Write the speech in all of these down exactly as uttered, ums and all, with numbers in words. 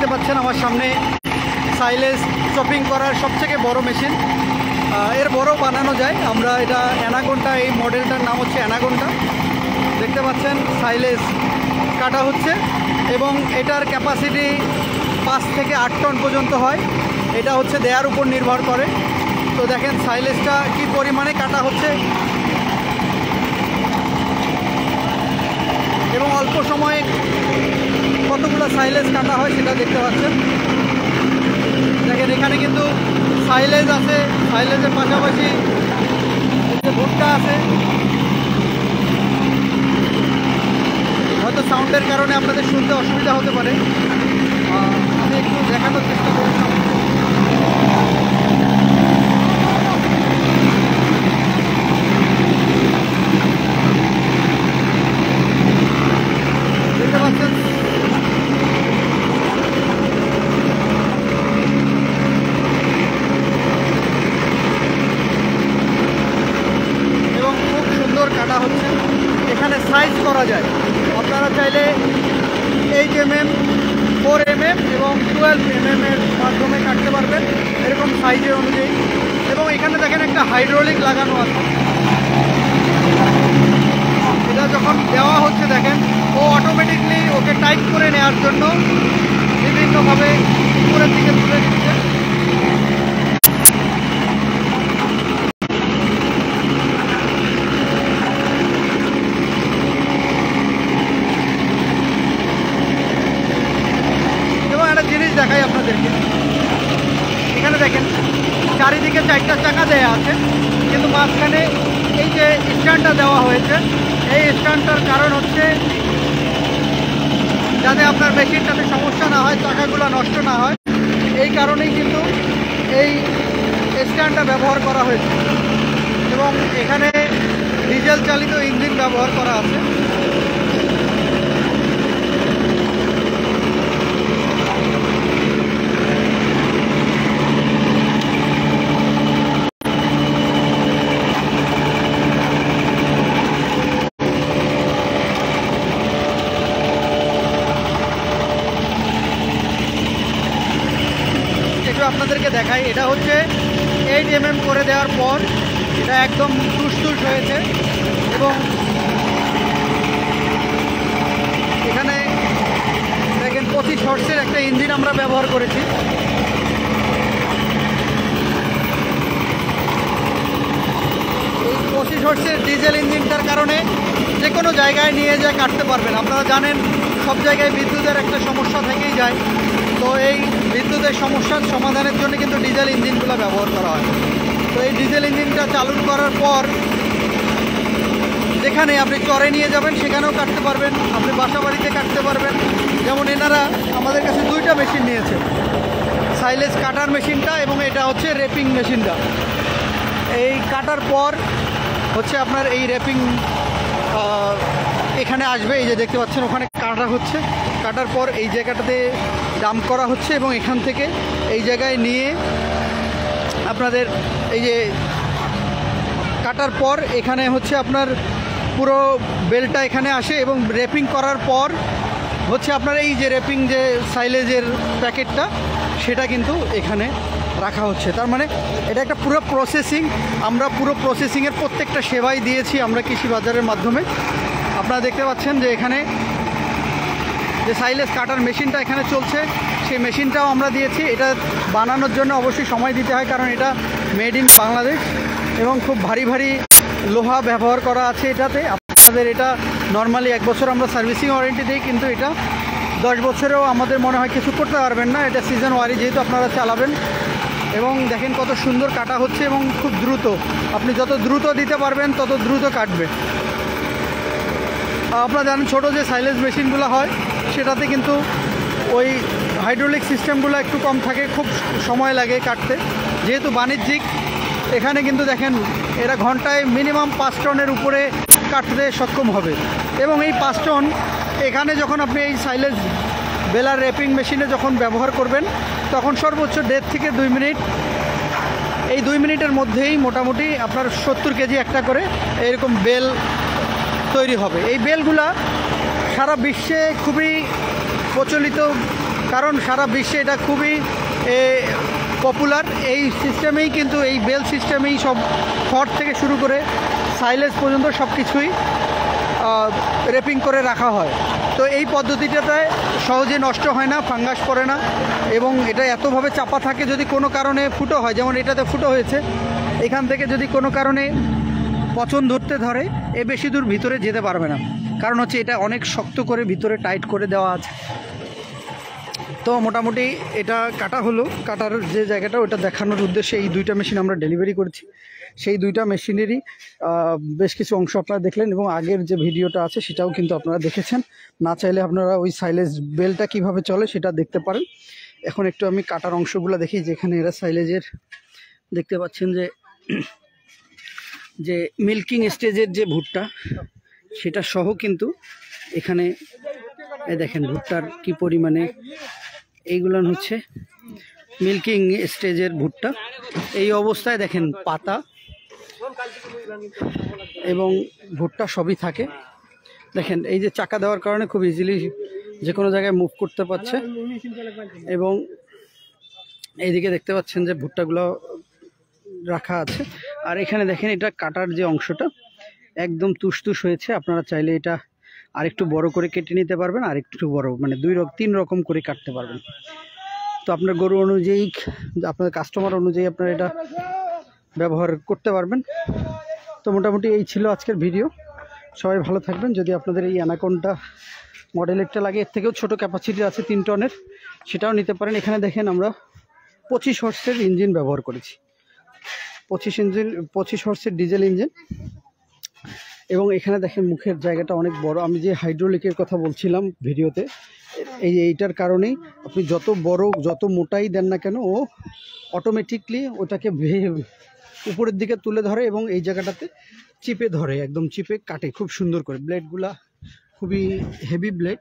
দেখতে পাচ্ছেন আমার সামনে সাইলেজ চপিং করার সবথেকে বড় মেশিন। এর বড় বানানো যায়। আমরা এটা অ্যানাকোন্ডা, এই মডেলটার নাম হচ্ছে অ্যানাকোন্ডা। দেখতে পাচ্ছেন সাইলেজ কাটা হচ্ছে এবং এটার ক্যাপাসিটি পাঁচ থেকে আট টন পর্যন্ত হয়। এটা হচ্ছে দেয়ার উপর নির্ভর করে। তো দেখেন সাইলেজটা কি পরিমাণে কাটা হচ্ছে এবং অল্প সময়ে কতগুলো সাইলেজ কাটা হয় সেটা দেখতে পাচ্ছেন। দেখেন এখানে কিন্তু সাইলেজ আছে, সাইলেজের পাশাপাশি ভুট্টা আছে। হয়তো সাউন্ডের কারণে আপনাদের শুনতে অসুবিধা হতে পারে, আমি একটু দেখানোর চেষ্টা করছিলাম। দেখতে পাচ্ছেন এবং খুব সুন্দর কাটা হচ্ছে। এখানে সাইজ করা যায়, আপনারা চাইলে eight M M, four M M এবং টুয়েলভ এম এম এর মাধ্যমে কাটতে পারবেন এরকম সাইজের অনুযায়ী। এবং এখানে দেখেন একটা হাইড্রোলিক লাগানো আছে। এটা যখন দেওয়া হচ্ছে দেখেন ও অটোমেটিকলি ওকে টাইট করে নেওয়ার জন্য বিভিন্নভাবে উপরের দিকে তুলে দিচ্ছে। জিনিস দেখাই আপনাদেরকে, এখানে দেখেন চারিদিকে চারটা চাকা দেওয়া আছে, কিন্তু মাঝখানে এই যে স্ট্যান্ডটা দেওয়া হয়েছে, এই স্ট্যান্ডটার কারণ হচ্ছে যাতে আপনার মেশিনটাতে সমস্যা না হয়, চাকাগুলো নষ্ট না হয়, এই কারণেই কিন্তু এই স্ট্যান্ডটা ব্যবহার করা হয়েছে। এবং এখানে ডিজেল চালিত ইঞ্জিন ব্যবহার করা আছে। আপনাদেরকে দেখাই, এটা হচ্ছে এইট এম এম করে দেওয়ার পর এটা একদম টুসটুস হয়েছে। এবং এখানে দেখেন পঁচিশ হর্সের একটা ইঞ্জিন আমরা ব্যবহার করেছি। এই পঁচিশ হর্সের ডিজেল ইঞ্জিনটার কারণে যে কোনো জায়গায় নিয়ে যা কাটতে পারবেন। আপনারা জানেন সব জায়গায় বিদ্যুতের একটা সমস্যা থেকেই যায়। তো এই বিদ্যুতের সমস্যার সমাধানের জন্য কিন্তু ডিজেল ইঞ্জিনগুলো ব্যবহার করা হয়। তো এই ডিজেল ইঞ্জিনটা চালু করার পর যেখানে আপনি চরে নিয়ে যাবেন সেখানেও কাটতে পারবেন, আপনি বাসা বাড়িতে কাটতে পারবেন। যেমন এনারা আমাদের কাছে দুইটা মেশিন নিয়েছে, সাইলেজ কাটার মেশিনটা এবং এটা হচ্ছে রেপিং মেশিনটা। এই কাটার পর হচ্ছে আপনার এই রেপিং এখানে আসবে, এই যে দেখতে পাচ্ছেন ওখানে কাটা হচ্ছে। কাটার পর এই জায়গাটাতে ডাম্প করা হচ্ছে এবং এখান থেকে এই জায়গায় নিয়ে আপনাদের এই যে কাটার পর এখানে হচ্ছে আপনার পুরো বেলটা এখানে আসে এবং র্যাপিং করার পর হচ্ছে আপনার এই যে র্যাপিং যে সাইলেজের প্যাকেটটা সেটা কিন্তু এখানে রাখা হচ্ছে। তার মানে এটা একটা পুরো প্রসেসিং, আমরা পুরো প্রসেসিংয়ের প্রত্যেকটা সেবাই দিয়েছি আমরা কৃষি বাজারের মাধ্যমে। আপনারা দেখতে পাচ্ছেন যে এখানে যে সাইলেজ কাটার মেশিনটা এখানে চলছে, সেই মেশিনটাও আমরা দিয়েছি। এটা বানানোর জন্য অবশ্যই সময় দিতে হয়, কারণ এটা মেড ইন বাংলাদেশ এবং খুব ভারী ভারী লোহা ব্যবহার করা আছে এটাতে। আপনাদের এটা নর্মালি এক বছর আমরা সার্ভিসিং ওয়ারেন্টি দিই, কিন্তু এটা দশ বছরেও আমাদের মনে হয় কিছু করতে পারবেন না। এটা সিজন ওয়ারি যেহেতু আপনারা চালাবেন। এবং দেখেন কত সুন্দর কাটা হচ্ছে এবং খুব দ্রুত, আপনি যত দ্রুত দিতে পারবেন তত দ্রুত কাটবে। আপনারা জানেন ছোটো যে সাইলেজ মেশিনগুলো হয় সেটাতে কিন্তু ওই হাইড্রোলিক সিস্টেমগুলো একটু কম থাকে, খুব সময় লাগে কাটতে। যেহেতু বাণিজ্যিক, এখানে কিন্তু দেখেন এরা ঘন্টায় মিনিমাম পাঁচ টনের উপরে কাটতে সক্ষম হবে। এবং এই পাঁচ টন এখানে যখন আপনি এই সাইলেজ বেলার র্যাপিং মেশিনে যখন ব্যবহার করবেন তখন সর্বোচ্চ দেড় থেকে দুই মিনিট, এই দুই মিনিটের মধ্যেই মোটামুটি আপনার সত্তর কেজি একটা করে এরকম বেল তৈরি হবে। এই বেলগুলা সারা বিশ্বে খুবই প্রচলিত কারণ সারা বিশ্বে এটা খুবই পপুলার। এই সিস্টেমেই কিন্তু এই বেল সিস্টেমেই সব খড় থেকে শুরু করে সাইলেজ পর্যন্ত সব কিছুই রেপিং করে রাখা হয়। তো এই পদ্ধতিটাতে সহজে নষ্ট হয় না, ফাঙ্গাস পড়ে না, এবং এটা এতভাবে চাপা থাকে যদি কোনো কারণে ফুটো হয়, যেমন এটাতে ফুটো হয়েছে, এখান থেকে যদি কোনো কারণে পচন ধরতে ধরে এ বেশি দূর ভিতরে যেতে পারবে না, কারণ হচ্ছে এটা অনেক শক্ত করে ভিতরে টাইট করে দেওয়া আছে। তো মোটামুটি এটা কাটা হলো, কাটার যে জায়গাটা ওটা দেখানোর উদ্দেশ্যে এই দুইটা মেশিন আমরা ডেলিভারি করেছি। সেই দুইটা মেশিনেরই বেশ কিছু অংশ আপনারা দেখলেন, এবং আগের যে ভিডিওটা আছে সেটাও কিন্তু আপনারা দেখেছেন। না চাইলে আপনারা ওই সাইলেজ বেলটা কিভাবে চলে সেটা দেখতে পারেন। এখন একটু আমি কাটার অংশগুলো দেখি, যেখানে এরা সাইলেজের দেখতে পাচ্ছেন যে যে মিল্কিং স্টেজের যে ভুট্টা সেটা সহ কিন্তু এখানে দেখেন ভুট্টার কি পরিমাণে, এইগুলো হচ্ছে মিল্কিং স্টেজের ভুট্টা। এই অবস্থায় দেখেন পাতা এবং ভুট্টা সবই থাকে। দেখেন এই যে চাকা দেওয়ার কারণে খুব ইজিলি যে কোনো জায়গায় মুভ করতে পারছে, এবং এইদিকে দেখতে পাচ্ছেন যে ভুট্টাগুলো রাখা আছে। আর এখানে দেখেন এটা কাটার যে অংশটা একদম তুষতুষ হয়েছে। আপনারা চাইলে এটা আরেকটু বড় করে কেটে নিতে পারবেন, আরেকটু বড় মানে দুই রকম তিন রকম করে কাটতে পারবেন। তো আপনার গরু অনুযায়ী, আপনার কাস্টমার অনুযায়ী আপনারা এটা ব্যবহার করতে পারবেন। তো মোটামুটি এই ছিল আজকের ভিডিও। সবাই ভালো থাকবেন। যদি আপনাদের এই অ্যানাকোন্ডা মডেলেরটা লাগে, এর থেকেও ছোটো ক্যাপাসিটি আছে তিন টনের, সেটাও নিতে পারেন। এখানে দেখেন আমরা পঁচিশ হর্সের ইঞ্জিন ব্যবহার করেছি, পঁচিশ ইঞ্জিন পঁচিশ হর্সের ডিজেল ইঞ্জিন। এবং এখানে দেখেন মুখের জায়গাটা অনেক বড়। আমি যে হাইড্রোলিকের কথা বলছিলাম ভিডিওতে, এই এইটার কারণেই আপনি যত বড় যত মোটাই দেন না কেন, ও অটোমেটিকলি ওটাকে উপরের দিকে তুলে ধরে এবং এই জায়গাটাতে চিপে ধরে, একদম চিপে কাটে খুব সুন্দর করে। ব্লেডগুলা খুবই হেভি ব্লেড,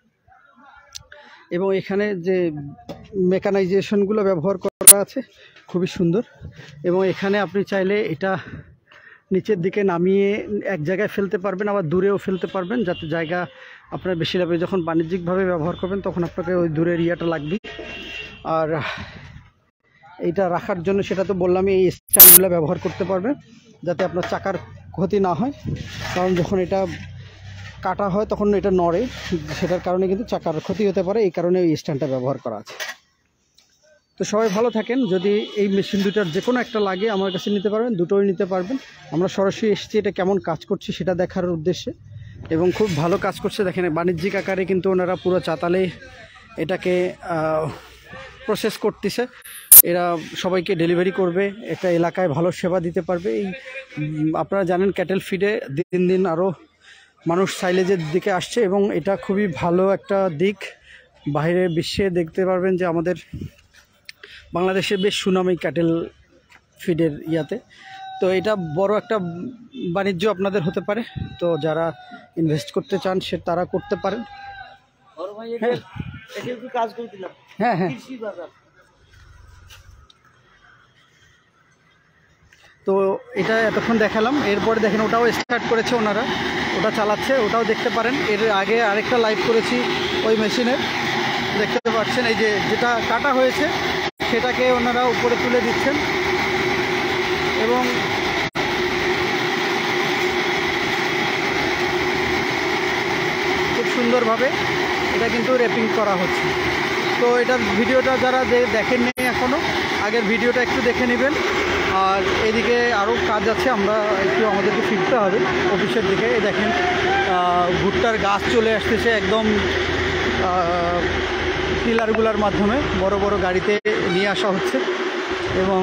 এবং এখানে যে মেকানাইজেশনগুলো ব্যবহার করা আছে খুবই সুন্দর। এবং এখানে আপনি চাইলে এটা নিচের দিকে নামিয়ে এক জায়গায় ফেলতে পারবেন, আবার দূরেও ফেলতে পারবেন, যাতে জায়গা আপনার বেশি লাগবে। যখন বাণিজ্যিকভাবে ব্যবহার করবেন তখন আপনাকে ওই দূরের ইয়েটা লাগবে। আর এইটা রাখার জন্য সেটা তো বললামই, এই স্ট্যান্ডগুলো ব্যবহার করতে পারবেন যাতে আপনার চাকার ক্ষতি না হয়, কারণ যখন এটা কাটা হয় তখন এটা নড়ে, সেটার কারণে কিন্তু চাকার ক্ষতি হতে পারে, এই কারণে এই স্ট্যান্ডটা ব্যবহার করা আছে। তো সবাই ভালো থাকেন। যদি এই মেশিন দুটার যে কোনো একটা লাগে আমার কাছে নিতে পারবেন, দুটোই নিতে পারবেন। আমরা সরাসরি এসেছি এটা কেমন কাজ করছে সেটা দেখার উদ্দেশ্যে, এবং খুব ভালো কাজ করছে। দেখেন বাণিজ্যিক আকারে কিন্তু ওনারা পুরো চাতালে এটাকে প্রসেস করতেছে। এরা সবাইকে ডেলিভারি করবে, একটা এলাকায় ভালো সেবা দিতে পারবে। এই আপনারা জানেন ক্যাটেল ফিডে দিন দিন আরও মানুষ সাইলেজের দিকে আসছে, এবং এটা খুবই ভালো একটা দিক। বাইরে বিশ্বে দেখতে পারবেন যে আমাদের বাংলাদেশে বেশ সুনাম এই ক্যাটেল ফিডের ইয়াতে। তো এটা বড় একটা বাণিজ্য আপনাদের হতে পারে। তো যারা ইনভেস্ট করতে চান সে তারা করতে পারেন। হ্যাঁ হ্যাঁ তো এটা এতক্ষণ দেখালাম। এরপরে দেখেন ওটাও স্টার্ট করেছে ওনারা, ওটা চালাচ্ছে, ওটাও দেখতে পারেন। এর আগে আরেকটা লাইভ করেছি ওই মেশিনের, দেখতে পাচ্ছেন এই যে যেটা কাটা হয়েছে সেটাকে ওনারা উপরে তুলে দিচ্ছেন, এবং খুব সুন্দরভাবে এটা কিন্তু র্যাপিং করা হচ্ছে। তো এটার ভিডিওটা যারা দেখেননি এখনও, আগের ভিডিওটা একটু দেখে নেবেন। আর এদিকে আরও কাজ আছে, আমরা একটু আমাদেরকে ফিরতে হবে অফিসের দিকে। এই দেখেন ভুট্টার গাছ চলে আসতেছে একদম পিলারগুলোর মাধ্যমে, বড় বড় গাড়িতে নিয়ে আসা হচ্ছে, এবং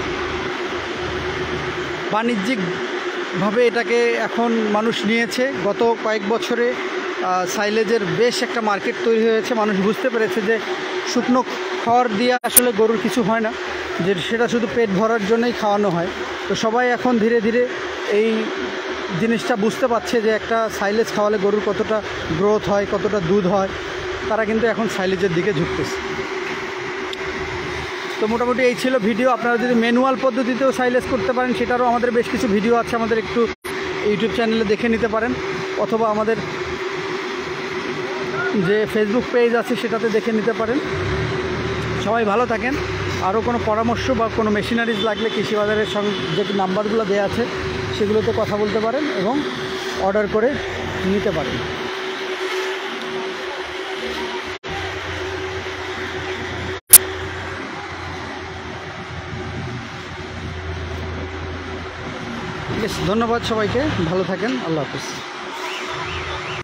বাণিজ্যিকভাবে এটাকে এখন মানুষ নিয়েছে। গত কয়েক বছরে সাইলেজের বেশ একটা মার্কেট তৈরি হয়েছে। মানুষ বুঝতে পেরেছে যে শুকনো খড় দিয়ে আসলে গরুর কিছু হয় না, যে সেটা শুধু পেট ভরার জন্যই খাওয়ানো হয়। তো সবাই এখন ধীরে ধীরে এই জিনিসটা বুঝতে পারছে যে একটা সাইলেজ খাওয়ালে গরুর কতটা গ্রোথ হয়, কতটা দুধ হয়। তারা কিন্তু এখন সাইলেজের দিকে ঝুঁকতেছে। তো মোটামুটি এই ছিল ভিডিও। আপনারা যদি ম্যানুয়াল পদ্ধতিতেও সাইলেজ করতে পারেন সেটারও আমাদের বেশ কিছু ভিডিও আছে, আমাদের একটু ইউটিউব চ্যানেলে দেখে নিতে পারেন, অথবা আমাদের যে ফেসবুক পেজ আছে সেটাতে দেখে নিতে পারেন। সবাই ভালো থাকেন। আরও কোনো পরামর্শ বা কোনো মেশিনারিজ লাগলে কৃষি বাজারের সঙ্গে যে নাম্বারগুলো দেওয়া আছে সেগুলোতে কথা বলতে পারেন এবং অর্ডার করে নিতে পারেন। বেশ, ধন্যবাদ সবাইকে, ভালো থাকেন, আল্লাহ হাফেজ।